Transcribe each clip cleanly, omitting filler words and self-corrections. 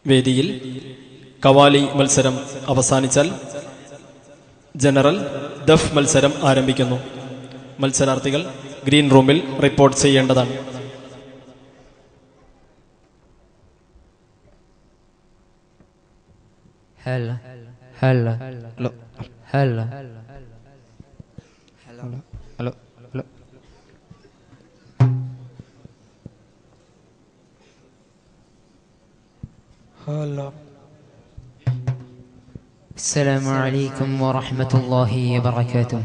വേദിയിൽ കവാലി മത്സരം അവസാനിച്ചാൽ ജനറൽ ദഫ് മത്സരം ആരംഭിക്കുന്നു. മത്സരാർത്ഥികൾ ഗ്രീൻ റൂമിൽ റിപ്പോർട്ട് ചെയ്യേണ്ടതാണ്. السلام عليكم ورحمة الله وبركاته.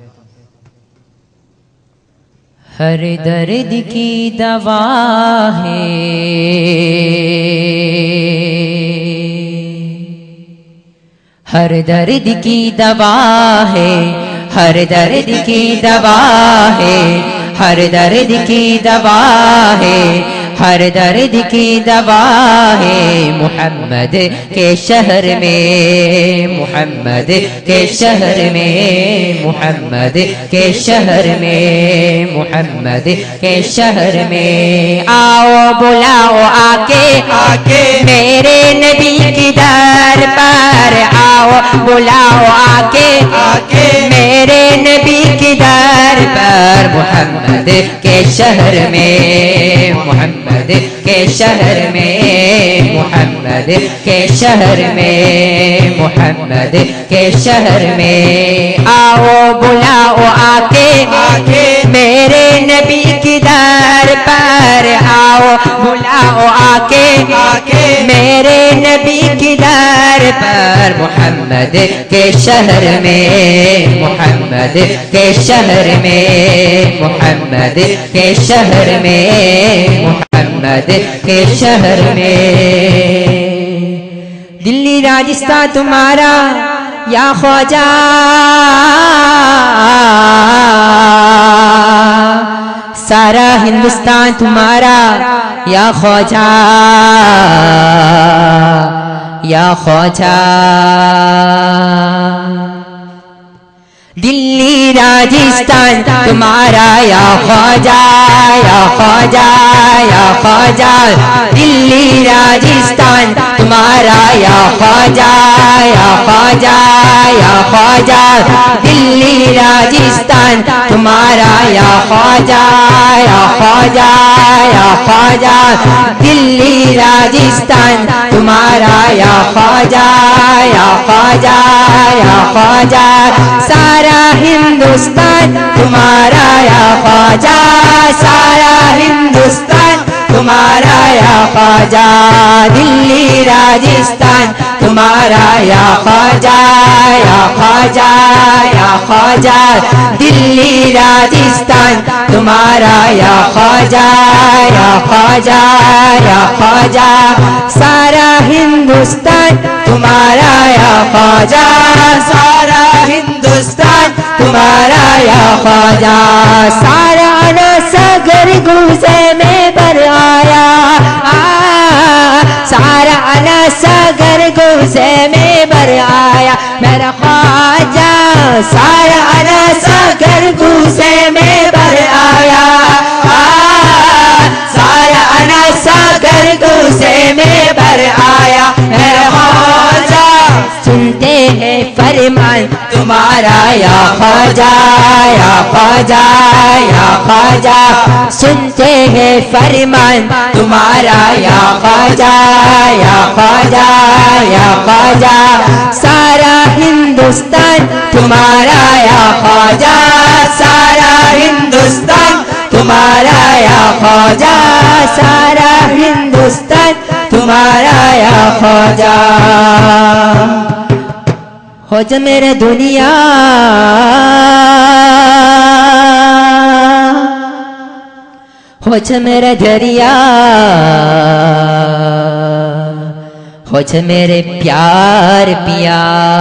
हर दर्द की दवा है, हर दर्द की दवा है, हर दर्द की दवा है, हर दर्द की दवा है, हर दर्द की दवा है। मोहम्मद के शहर में, मोहम्मद के शहर में, मोहम्मद के शहर में, मोहम्मद के शहर में। आओ बुलाओ आके आके मेरे नबी की दर पर, आओ बुलाओ आके आके मेरे नबी की दर पर। मोहम्मद के शहर में, मोहम्मद के शहर में, मोहम्मद के शहर में, मोहम्मद के शहर में। आओ बुलाओ आके आके मेरे नबी की दर पर, आओ बुलाओ आके आके मेरे नबी की दर पर। मोहम्मद के शहर में, मोहम्मद के शहर में, मोहम्मद के शहर में, मोहम्मद के शहर में। दिल्ली राजस्थान तुम्हारा या ख्वाजा, सारा हिंदुस्तान तुम्हारा या ख्वाजा, या ख्वाजा। दिल्ली राजस्थान तुम्हारा या ख्वाजा, या ख्वाजा, या ख्वाजा। दिल्ली राजस्थान तुम्हारा या ख्वाजा, या ख्वाजा, या ख्वाजा। दिल्ली राजस्थान तुम्हारा या ख्वाजा, या ख्वाजा, या ख्वाजा। दिल्ली राजस्थान तुम्हारा या ख्वाजा, या ख्वाजा, या ख्वाजा। सारा हिंदुस्तान तुम्हारा या ख्वाजा, सारा हिंदुस्तान तुम्हारा या ख्वाजा। दिल्ली राजस्थान तुम्हारा या ख्वाजा, या ख्वाजा, या ख्वाजा। दिल्ली राजस्थान तुम्हारा या ख्वाजा, या ख्वाजा, या ख्वाजा। सारा हिंदुस्तान तुम्हारा या ख्वाजा, सारा हिंदुस्तान तुम्हारा या ख्वाजा। सारा नसगर गुज़े में बर आया, सारा नसगर गुज़े में बर आया मेरा ख्वाजा। सारा नसगर गुज़े में बर आया, सारा नसगर गुज़े में बर आया मेरा ख्वाजा। सुनते हैं फरमान तुम्हारा या ख्वाजा, या ख्वाजा, या ख्वाजा। सुनते हैं फरमान तुम्हारा या ख्वाजा, या ख्वाजा, या ख्वाजा। सारा हिंदुस्तान तुम्हारा या ख्वाजा, सारा हिंदुस्तान तुम्हारा या ख्वाजा, सारा हिंदुस्तान तुम्हारा या ख्वाजा। हो जा मेरे दुनिया, हो जा मेरा दरिया, हो जा मेरे प्यार पिया।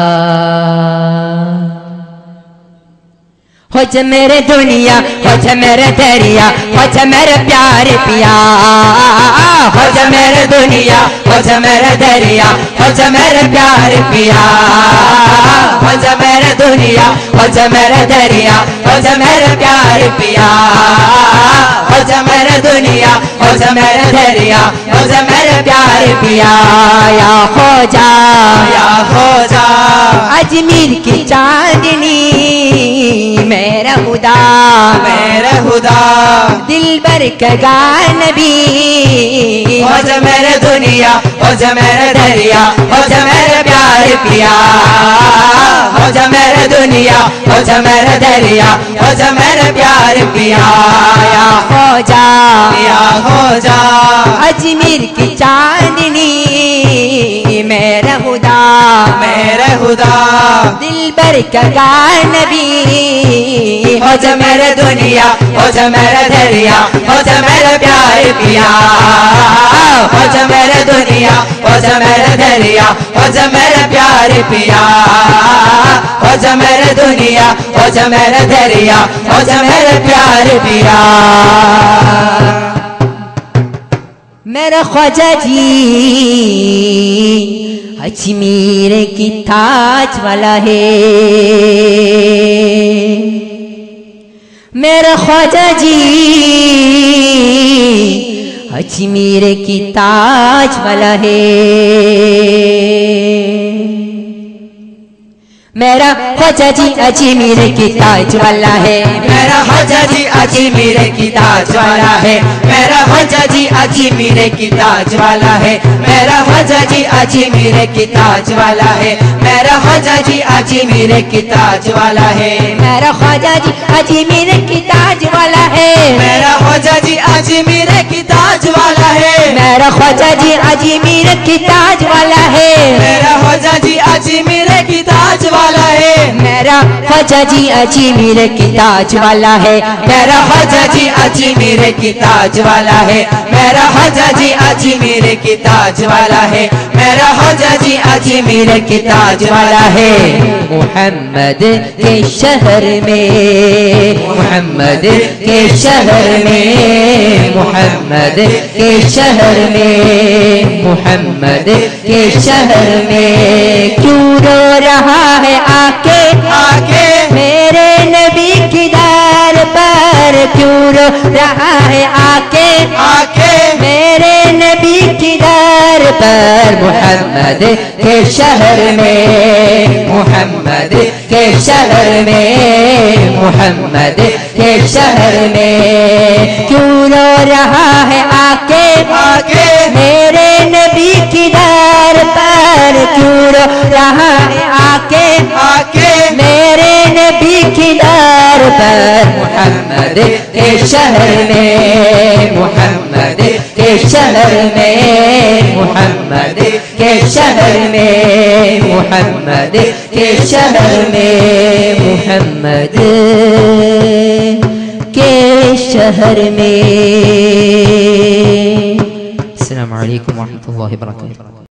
हो जा मेरे दुनिया, हो जा मेरे दरिया, हो जा मेरे प्यार पिया। हो जा मेरे दुनिया, हो हो जा मेरा दरिया, हो जा मेरे प्यार पिया, हो जा मेरा दुनिया, हो जा मेरा दरिया, हो जा मेरा प्यार पिया, हो जा मेरा दुनिया, हो जा मेरा दरिया, हो जा मेरा प्यार पिया। या ख्वाजा, या ख्वाजा, अजमेर की चांदनी मेरा खुदा, मेरा खुदा, दिलबर का नबी, हो जा मेरा दुनिया, हो जा मेरा दरिया, हो जा मेरा प्यार पिया, हो जा मेरा दुनिया, हो जा मेरा दरिया, हो जा मेरा प्यार पिया। या ख्वाजा, या ख्वाजा, अजमेर की चांदनी मेरा खुदा, मेरा खुदा, दिलबर का नबी, हो जा मेरा दुनिया, हो जा मेरा दरिया, हो जा मेरा प्यार पिया, हो जा मेरा दुनिया, हो जा मेरा दरिया, हो जा मेरा प्यार पिया, हो जा मेरा दुनिया, हो जा मेरा दरिया, हो जा मेरा प्यार पिया। मेरा ख्वाजा जी अजमेर की ताज वाला है, मेरा ख्वाजा जी अजमेर की ताज वाला है, मेरा ख्वाजा जी अजमेर की ताज वाला है, मेरा ख्वाजा जी अजमेर की ताज वाला है, मेरा ख्वाजा जी अजमेर की ताज वाला है, मेरा ख्वाजा जी अजमेर की ताज वाला है, मेरा ख्वाजा जी अजमेर की ताज वाला है, मेरा ख्वाजा जी अजमेर की ताज वाला है, मेरा ख्वाजा जी अजमेर की ताज वाला है, मेरा ख्वाजा जी अजमेर की ताज वाला है, मेरा ख्वाजा जी अजमेर की ताज वाला है, मेरा ख्वाजा जी अजमेर की ताज वाला है, मेरा ख्वाजा जी अजमेर की ताज वाला है, मेरा ख्वाजा जी अजमेर की ताज वाला है, मेरा ख्वाजा जी अजमेर की ताज वाला है। मोहम्मद के शहर में, मोहम्मद के शहर में, मोहम्मद के शहर में, मोहम्मद के शहर में क्यों रो रहा है आके, आके मेरे नबी की दर पर क्यों रो रहा है आके, आके मेरे नबी की दर पर। मोहम्मद के शहर में, मोहम्मद के शहर में, मोहम्मद के शहर में क्यों रो रहा है आके, आके मेरे नबी की दर पर क्यों रो रहा है आके, आके मेरे नबी की दर पर। मोहम्मद के शहर में, मोहम्मद के शहर में, मोहम्मद के शहर में, मोहम्मद के शहर में, मोहम्मद के शहर में। अस्सलामु अलैकुम व रहमतुल्लाहि व बरकातुहू।